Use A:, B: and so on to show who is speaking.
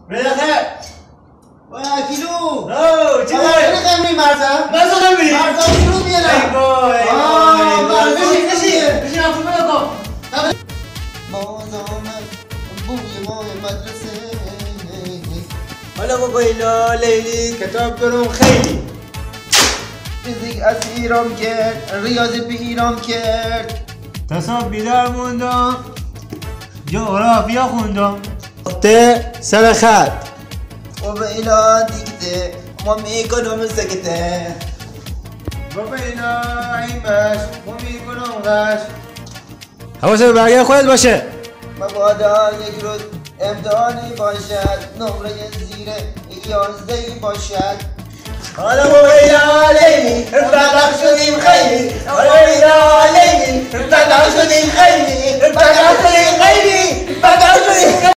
A: بالاخره
B: کیلو
A: اوه چی داره؟
B: خیلی قیمه مرزم
A: مرزم
B: شروع میارم
A: بشین افون بکن
B: باز آمد بوی ماه مدرسه.
A: حالا بابا اینا لیلی کتاب برون خیلی
B: فیزیک از ایران کرد ریاضی به ایران کرد
A: تصاب بیدار موندم جغرافیا خوندم سر خط
B: و به ایران دیگه ما میکنم سکته
A: بابا اینا ایمش ما میکنم غش حواست به برگه خودت باشه
B: مبادا یک روز امتحانی باشد نمره زیر 11 باشد.
A: حالا بابا اینا لیلی فتح شدیم خیلی حالا اینا لیلی فتح شدیم خیلی فتح شدیم خیلی فتح شدیم